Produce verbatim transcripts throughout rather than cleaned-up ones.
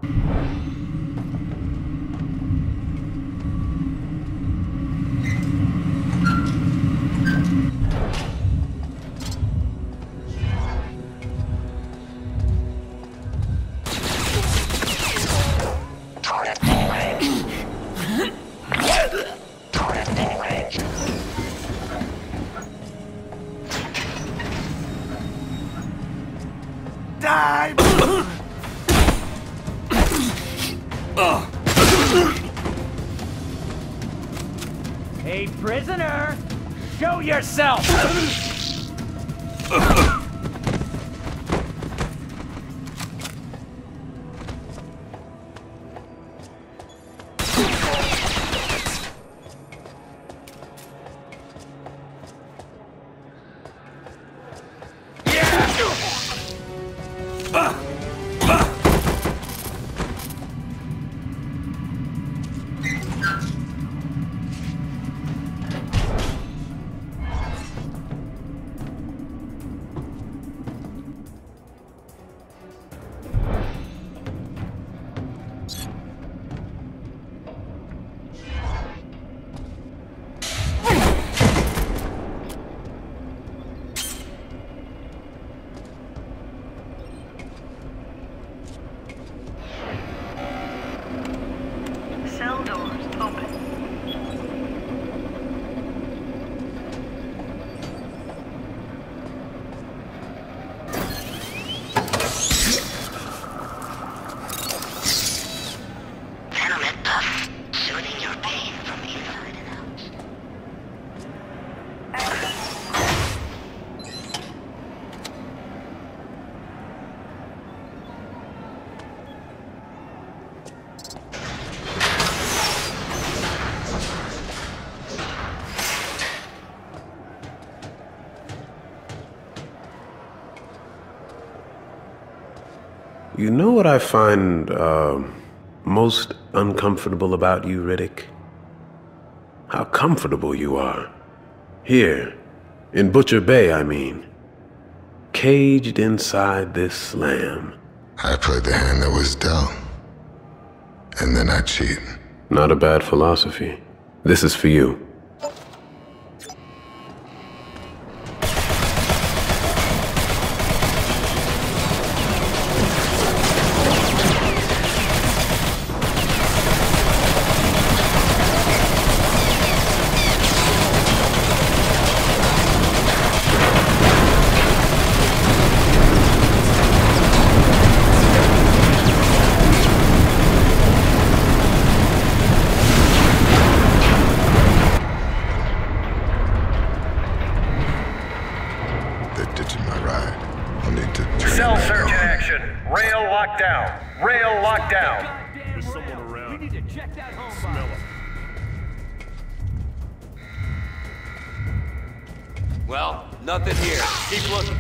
Hey, prisoner! Show yourself! Cell doors open. Tenement puff, soothing your pain from inside and out. You know what I find uh, most uncomfortable about you, Riddick? How comfortable you are. Here, in Butcher Bay, I mean. Caged inside this slam. I played the hand that was dealt. And then I cheat. Not a bad philosophy. This is for you. Cell search in action. Rail locked down. Rail locked down. There's someone around. We need to check that home Smell box. it. Well, nothing here. Keep looking.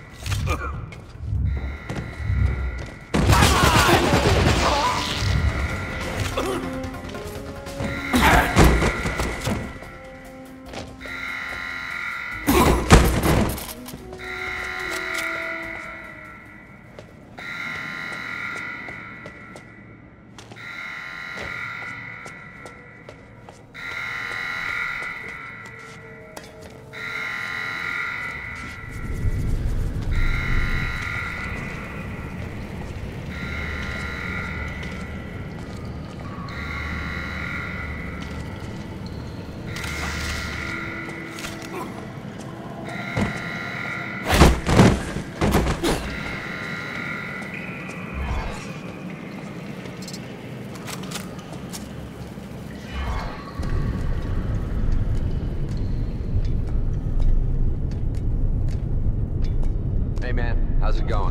Hey man, how's it going?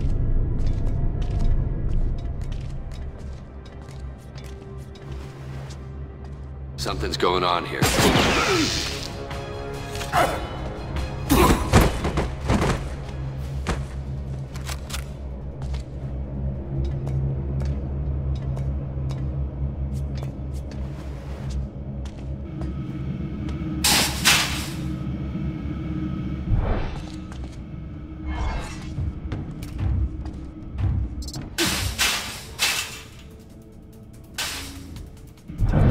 Something's going on here.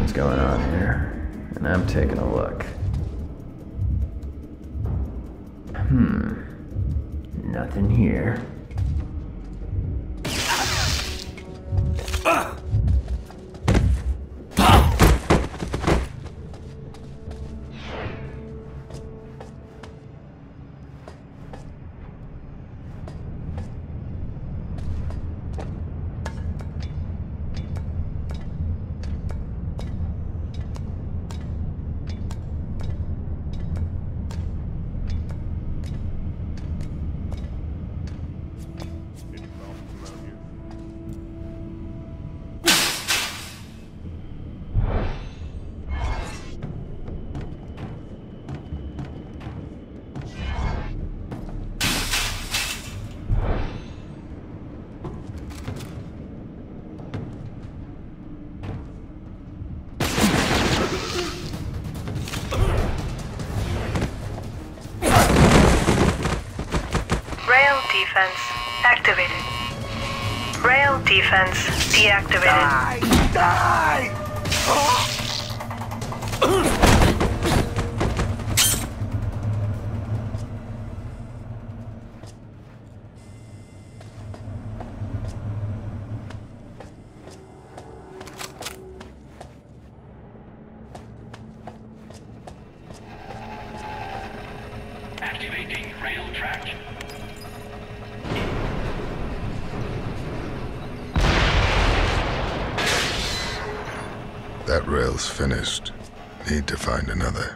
Something's going on here, and I'm taking a look. Hmm. Nothing here. Defense activated. Rail defense deactivated. Die! Die! Activating rail track. That rail's finished. Need to find another.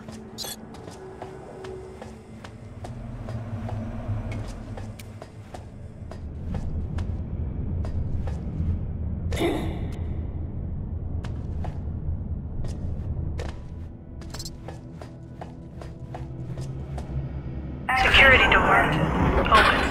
Security door open.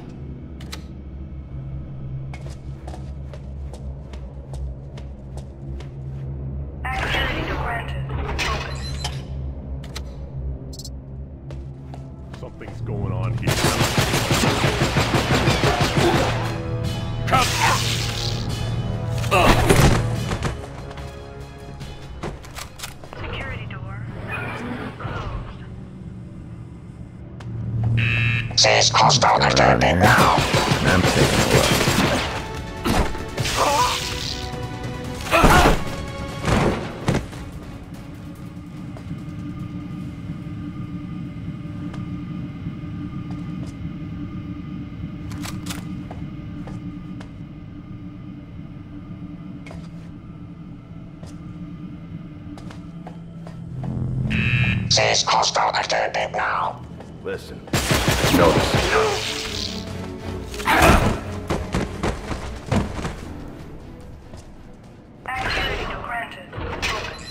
Something's going on here. Come! Security door closed. Says hostile activity now. I'm taking a look. Says hostile activity now. Listen. Notice. Activity door granted. Open.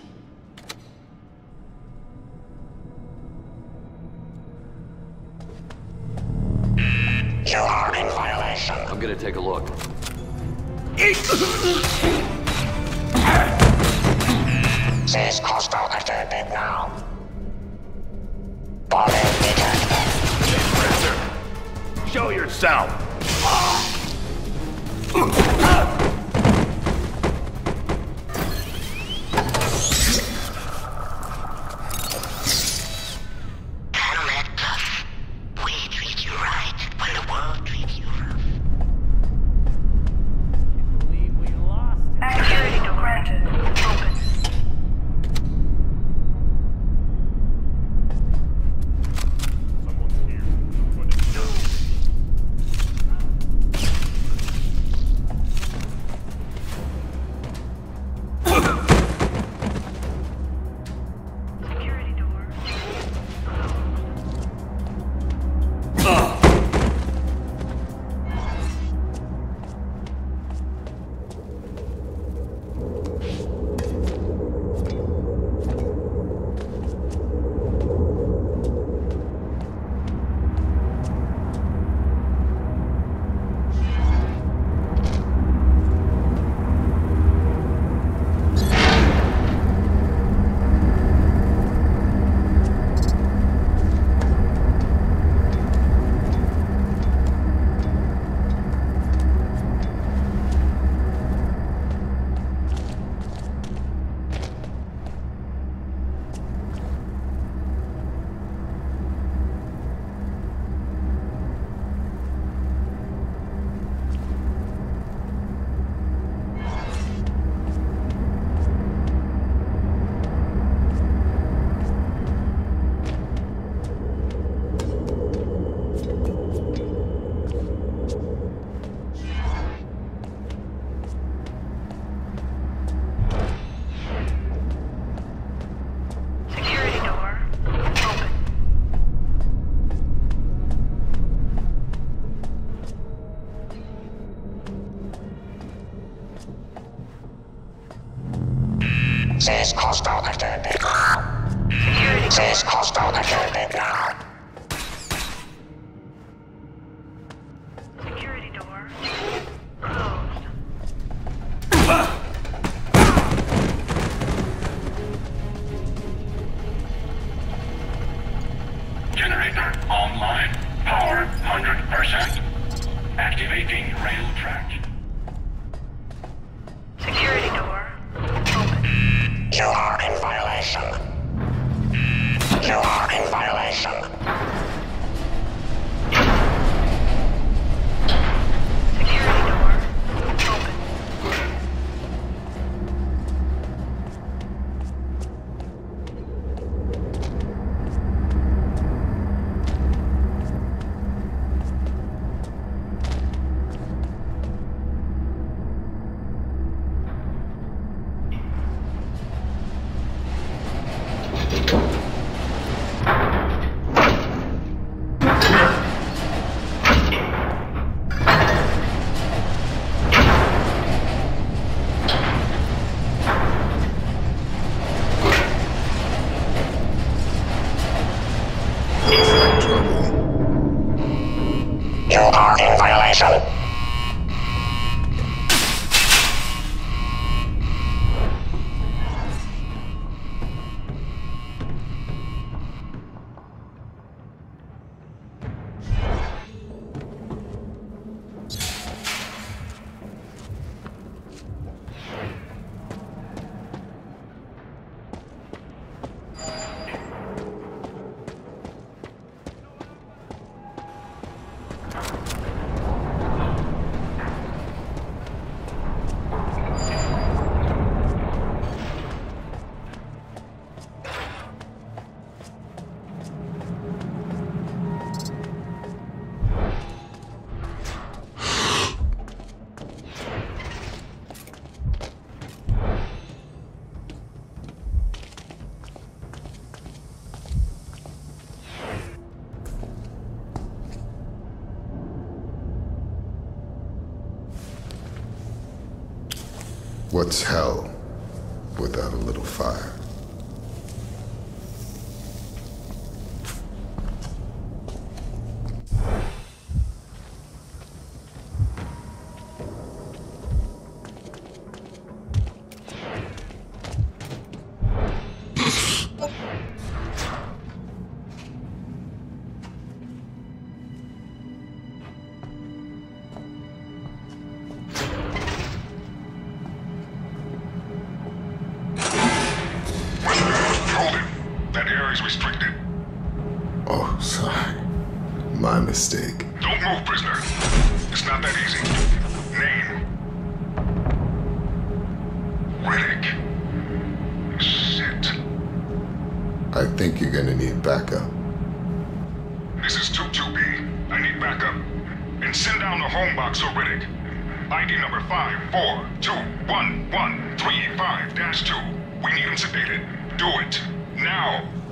You are in violation. I'm gonna take a look. Says hostile activity now. Body detected. Show yourself! Animate tough. We treat you right when the world treats you rough. Believe we lost it. Security door granted. Open. Someone's here. What is Says hostile activity. Security Says door. hostile activity. Security door. Closed. Generator online. Power one hundred percent. Activating rail track. Security door. Open. You are in violation. You are in violation. Security door. Open. You are in violation. What's hell without a little fire? That area is restricted. Oh, sorry. My mistake. Don't move, prisoner. It's not that easy. Name. Riddick. Shit. I think you're gonna need backup. This is two two B. I need backup. And send down the home box for Riddick. I D number five four two one one three five dash two. We need him sedated. Do it. Now.